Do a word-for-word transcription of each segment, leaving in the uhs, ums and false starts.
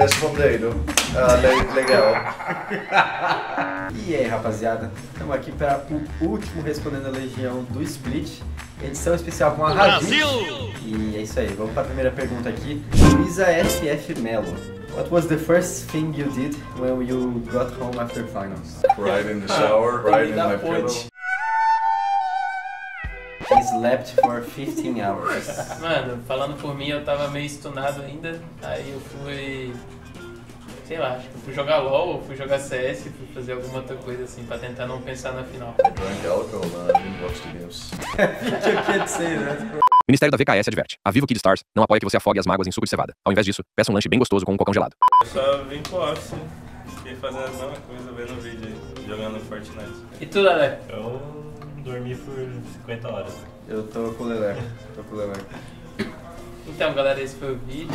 Respondendo. Ah, le legal. E aí, rapaziada? Estamos aqui para o último Respondendo a Legião do Split. Edição especial com a Brasil! E é isso aí, vamos para a primeira pergunta aqui. Luísa F F Melo. What was the first thing you did when you got home after finals? Right in the shower, right in my pillow. He slept for fifteen hours. Mano, falando por mim, eu tava meio stunado ainda. Aí eu fui... Sei lá, acho que eu fui jogar LOL, ou fui jogar C S, fui fazer alguma outra coisa assim, pra tentar não pensar na final. I drank alcohol and I didn't watch the games. Eu queria dizer, né? O Ministério da V K S adverte. A Vivo Kid Stars não apoia que você afogue as mágoas em suco de cevada. Ao invés disso, peça um lanche bem gostoso com um cocão gelado. Eu só vim pro office, fiquei fazendo a mesma coisa, vendo o vídeo aí, jogando Fortnite. E tu, Lelé? Eu dormi por cinquenta horas. Eu tô com o Lelé, tô com o Lelé. Então, galera, esse foi o vídeo.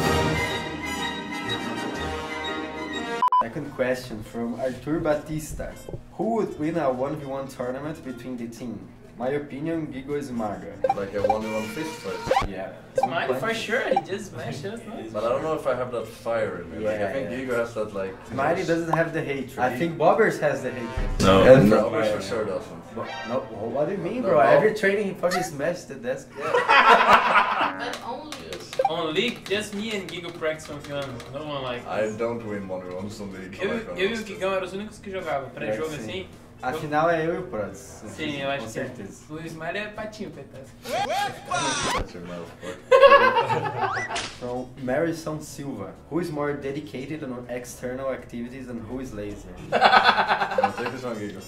Second question from Arthur Batista. Who would win a one v one tournament between the team? My opinion, Gigo is Maga. Like a one v one fist fight. Yeah. Smiley for sure, he just smashed us, no? But I don't know if I have that fire in me. Like, Yeah, I think yeah. Gigo has that like... Smiley doesn't have the hatred. I think Bobbers has the hatred. No. And No, Robbers yeah, for yeah. sure doesn't. No, what do you mean, No, bro? no. Every training he fucking smashed the desk. But only. Yes. On League, just me and Gigo practice one v one. No one like I us. don't win one v ones on League. Eu, like, on eu e o Monster. Gigão eram os únicos que jogavam pré-jogo É, sim. assim. Afinal é eu e o Prods. Sim, eu acho com que é. certeza. O Smiley é patinho, coitado. That's your mouth, fuck. From Marison Silva. Who is more dedicated on external activities and who is lazy? I'll take this one, Gigo.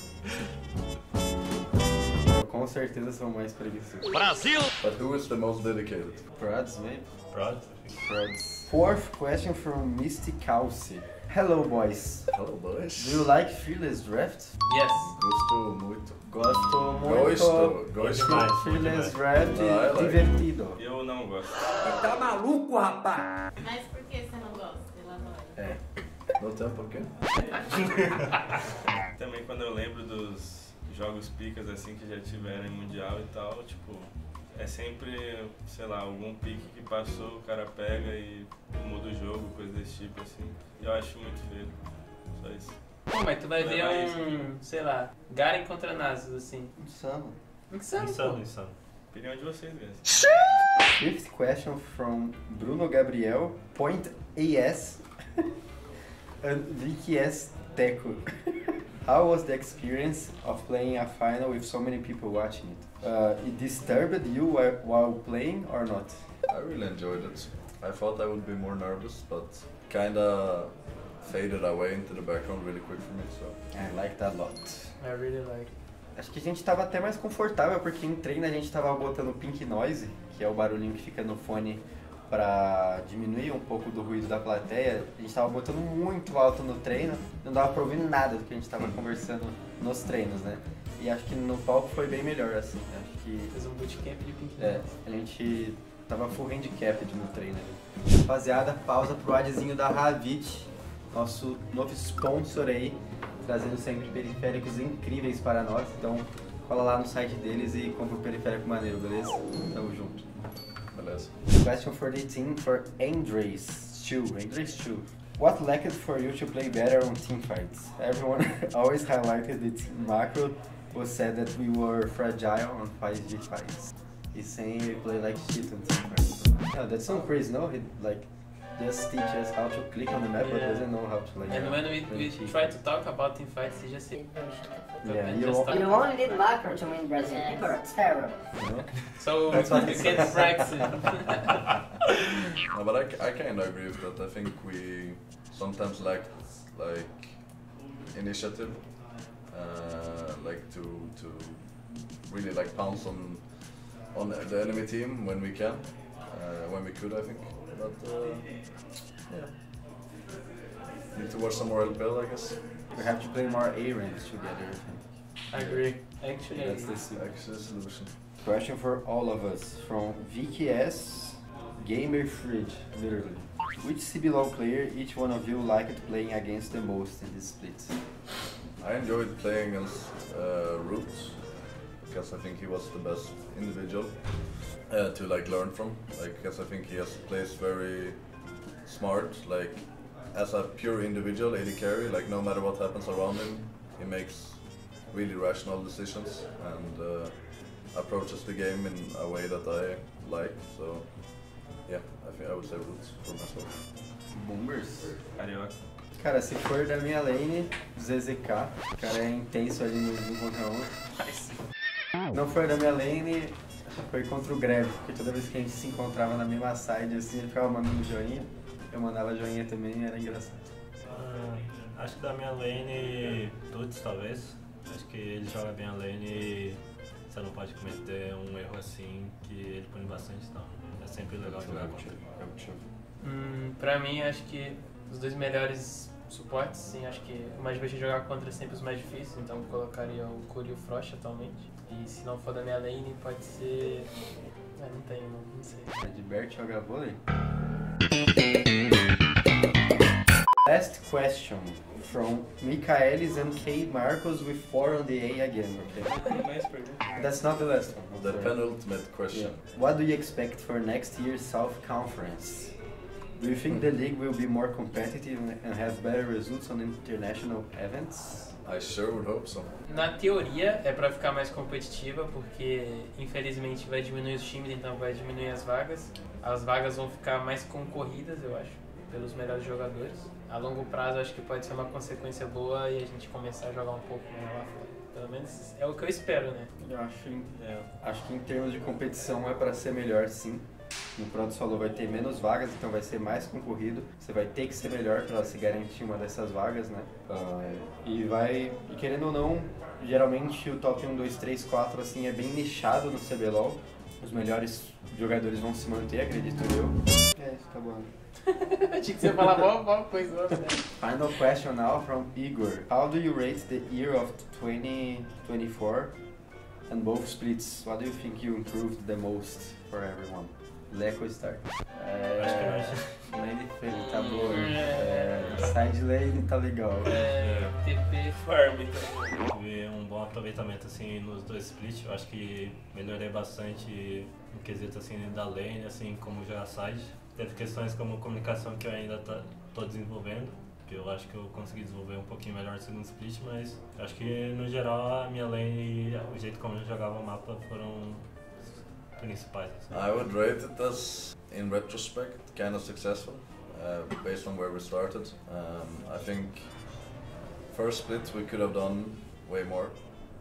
Eu com certeza sou mais preguiçoso. But who is the most dedicated? Prods, maybe? Pronto. Prods. Fourth question from Misty Calci. Hello, boys. Hello, boys. Do you like Fearless Draft? Yes. Gosto muito. Gosto muito. Gosto. Gosto. demais. Fearless Draft, Ah, I like. divertido. Eu não gosto. Mas por que você não gosta? Elabora. É. No tempo, por quê? Também quando eu lembro dos jogos picas assim que já tiveram em Mundial e tal, tipo, é sempre, sei lá, algum pique que passou, o cara pega e muda o jogo, coisa desse tipo assim. E eu acho muito feio. Só isso. Pô, mas tu vai ver Leva isso. um, sei lá, Garen contra Nasus, assim. Insano. Insano, Insano, pô. insano. Opinião de vocês, guys. Fifth question from Bruno Gabriel, Point A S and Vicky S. Teco. How was the experience of playing a final with so many people watching it? Uh, it disturbed you while, while playing or not? I really enjoyed it. I thought I would be more nervous, but kinda faded away into the background really quick for me, so... I liked that a lot. I really like. Acho que a gente tava até mais confortável, porque em treino a gente tava botando pink noise, que é o barulhinho que fica no fone pra diminuir um pouco do ruído da plateia. A gente tava botando muito alto no treino, não dava pra ouvir nada do que a gente tava conversando nos treinos, né? E acho que no palco foi bem melhor, assim. Acho que Fez um bootcamp de Pink é, a gente tava full handicapped no treino ali. Rapaziada, pausa pro adzinho da Ravit, nosso novo sponsor aí, trazendo sempre periféricos incríveis para nós. Então, cola lá no site deles e compra o periférico maneiro, beleza? Tamo junto. Beleza. Question for the team for Andres Stu. Andres Stu. What lacked for you to play better on teamfights? Everyone always highlighted the team macro was said that we were fragile on five v fives. He's saying we play like shit on teamfights. No, that's so crazy, no? He like just teaches how to click on the map but doesn't know how to like... And when we, we play try to talk about teamfights, he just say, Yeah, just you talk. You only need macro to win Brazil. People are terrible. You know? So That's what you he can't says. practice. No, but I, I kinda agree with that. I think we sometimes lack like initiative, uh, like to to really like pounce on on the enemy team when we can, uh, when we could, I think. But uh, yeah, need to watch some more L P L, I guess. We have to play more A ranks together. I agree. Actually, I That's agree. the se- Actually, solution. question for all of us from Vicky S. Gamer Fridge, literally. Which C B L O L player each one of you liked playing against the most in this split? I enjoyed playing against uh, Roots because I think he was the best individual uh, to like learn from. Like, because I think he has plays very smart. Like as a pure individual, A D carry, like no matter what happens around him, he makes really rational decisions and uh, approaches the game in a way that I like. So yeah, I think I would say Roots for myself. Boomers. Carioca. Cara, se for da minha lane, Z Z K. O cara é intenso ali no um contra um. Não for da minha lane, foi contra o Greve, porque toda vez que a gente se encontrava na mesma side, assim, ele ficava mandando joinha. Eu mandava joinha também, era engraçado. Ah, acho que da minha lane, Tuts talvez. Acho que ele joga bem a lane e você não pode cometer um erro assim que ele põe bastante, então é sempre legal jogar contra ele. Hum, pra mim, acho que os dois melhores suportes, sim, acho que o mais divertido jogar contra é sempre os mais difíceis, então eu colocaria o Curi e o Frost atualmente. E se não for da minha lane, pode ser... É, não tem, não, não sei. Edbert joga vôlei? Last question from Michaelis and K. Marcos with four on the A again, okay? Mais pergunta. That's not the last one. The sorry. penultimate question. Yeah. What do you expect for next year's South Conference? Do you think the league will be more competitive and have better results on international events? I sure would hope so. Na teoria, é pra ficar mais competitiva, porque infelizmente vai diminuir os times, então vai diminuir as vagas. As vagas vão ficar mais concorridas, eu acho, pelos melhores jogadores. A longo prazo, acho que pode ser uma consequência boa e a gente começar a jogar um pouco melhor lá fora. Pelo menos é o que eu espero, né? Eu acho, em- É, acho que em termos de competição é para ser melhor, sim. No Pro Solo vai ter menos vagas, então vai ser mais concorrido. Você vai ter que ser melhor para se garantir uma dessas vagas, né? Ah, e vai, e querendo ou não, geralmente o top um, dois, três, quatro assim é bem nichado no C B LOL. Os melhores jogadores vão se manter, acredito eu. É, isso tá bom. Tinha que você falar mó, mó coisa, né? Final question now from Igor. How do you rate the year of twenty twenty-four and both splits? What do you think you improved the most for everyone? Leco start. Acho que É, não. lane feio, tá boa. É, side lane tá legal. É, T P. farm também. Tive um bom aproveitamento assim nos dois splits. Eu acho que melhorei bastante no quesito assim da lane, assim como jogar side. Teve questões como comunicação que eu ainda tá, tô desenvolvendo, que eu acho que eu consegui desenvolver um pouquinho melhor no segundo split, mas eu acho que no geral a minha lane e o jeito como eu jogava o mapa foram os principais. Assim. I would rate it as, in retrospect, kind of successful, uh, based on where we started. Um, I think first split we could have done way more.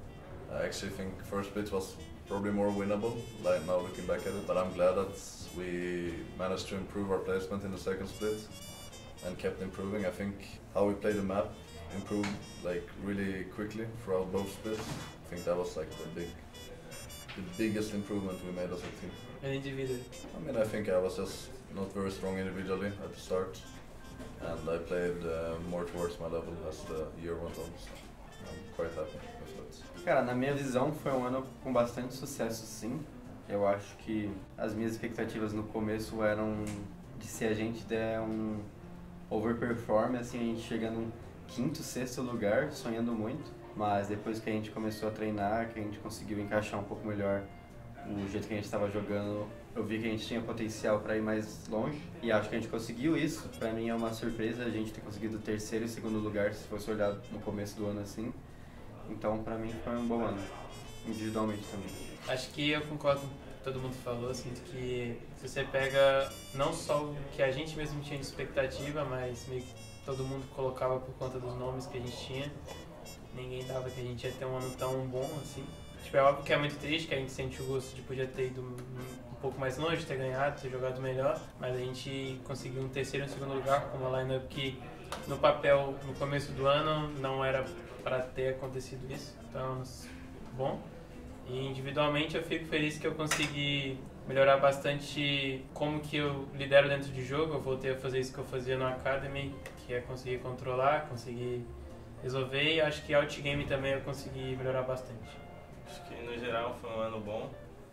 I actually think first split was probably more winnable, like now looking back at it, but I'm glad that we managed to improve our placement in the second split and kept improving. I think how we played the map improved like really quickly throughout both splits. I think that was like the big, the biggest improvement we made as a team. An individual. I mean, I think I was just not very strong individually at the start, and I played uh, more towards my level as the year went on. So I'm quite happy with that. Cara, na minha visão foi um ano com bastante sucesso, sim. Eu acho que as minhas expectativas no começo eram de se a gente der um overperform, assim, a gente chega num quinto, sexto lugar, sonhando muito. Mas depois que a gente começou a treinar, que a gente conseguiu encaixar um pouco melhor o jeito que a gente estava jogando, eu vi que a gente tinha potencial para ir mais longe. E acho que a gente conseguiu isso. Para mim é uma surpresa a gente ter conseguido o terceiro e segundo lugar, se fosse olhar no começo do ano assim. Então, pra mim, foi um bom ano, individualmente também. Acho que eu concordo com o que todo mundo falou, sinto que se você pega não só o que a gente mesmo tinha de expectativa, mas meio que todo mundo colocava por conta dos nomes que a gente tinha, ninguém dava que a gente ia ter um ano tão bom assim. Tipo, é óbvio que é muito triste, que a gente sente o gosto de poder ter ido um pouco mais longe, ter ganhado, ter jogado melhor, mas a gente conseguiu um terceiro e um segundo lugar com uma lineup que no papel, no começo do ano, não era para ter acontecido isso, então, bom. E individualmente eu fico feliz que eu consegui melhorar bastante como que eu lidero dentro de jogo. Eu voltei a fazer isso que eu fazia no Academy, que é conseguir controlar, conseguir resolver, e acho que outgame também eu consegui melhorar bastante. Acho que no geral foi um ano bom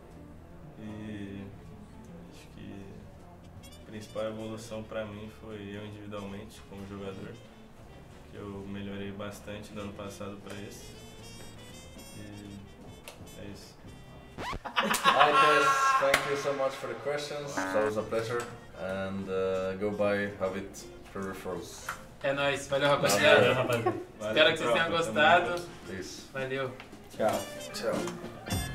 e acho que a principal evolução pra mim foi eu individualmente como jogador, que eu melhorei bastante do ano passado pra esse. E é isso. Hi guys, thank you so much for the questions. So it was a pleasure, and uh, go buy Havit Peripherals. É nóis, valeu Valeu, rapaziada. rapaziada. Espero que vocês tenham tropa, tamo gostado. junto. Isso. Valeu. Tchau. Tchau.